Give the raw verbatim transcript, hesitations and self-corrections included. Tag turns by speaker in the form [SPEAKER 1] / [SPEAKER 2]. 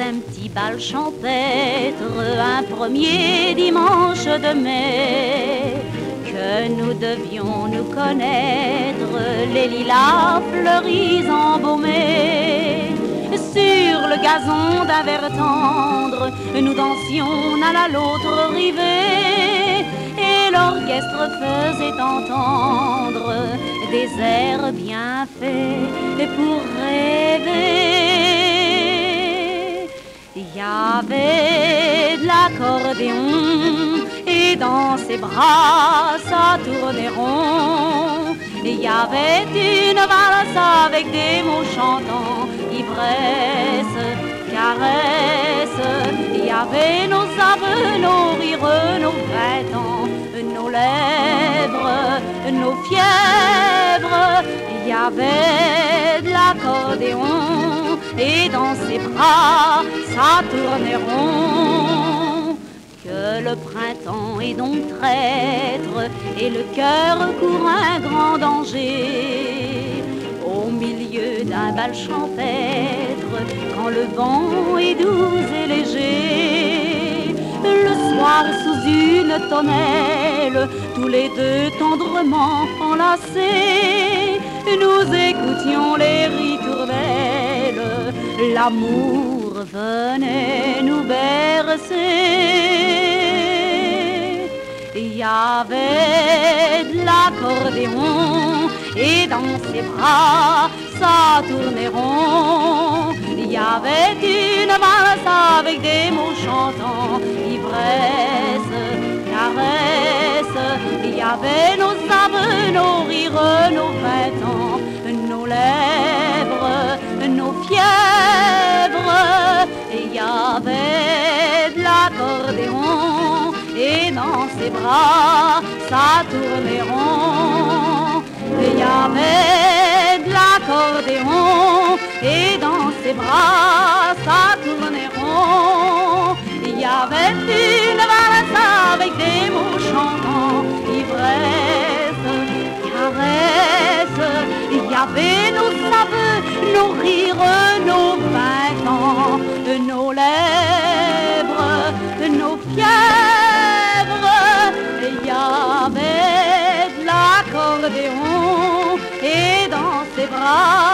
[SPEAKER 1] un petit bal champêtre, un premier dimanche de mai, que nous devions nous connaître, les lilas fleuris embaumés. Sur le gazon d'un verre tendre, nous dansions l'un à l'autre rivés, et l'orchestre faisait entendre des airs bien faits pour rêver. Il y avait de l'accordéon et dans ses bras ça tournait rond. Il y avait une valse avec des mots chantants, ivresse, caresse. Il y avait nos aveux, nos rires, nos vingt ans, nos lèvres, nos fièvres. Il y avait de l'accordéon et dans ses bras ça tournait rond. Que le printemps est donc traître et le cœur court un grand danger. Au milieu d'un bal champêtre, quand le vent est doux et léger, le soir sous une tonnelle, tous les deux tendrement enlacés, nous écoutions les ritournelles, l'amour venait nous bercer. Il y avait de l'accordéon et dans ses bras ça tournait rond. Il y avait une valse avec des mots chantants, ivresse, caresse. Il y avait nos aveux, nos rires, nos vingt ans, nos lèvres, nos fièvres. Il y avait de l'accordéon et dans ses bras ça tournait rond. Il y avait de l'accordéon et dans ses bras ça tournait rond. Il y avait une valse avec des mots chantants, ivresse, caresse. Il y avait nos aveux, nos rires, nos vingt ans, nos lèvres, nos fièvres. Il y avait de l'accordéon et dans ses bras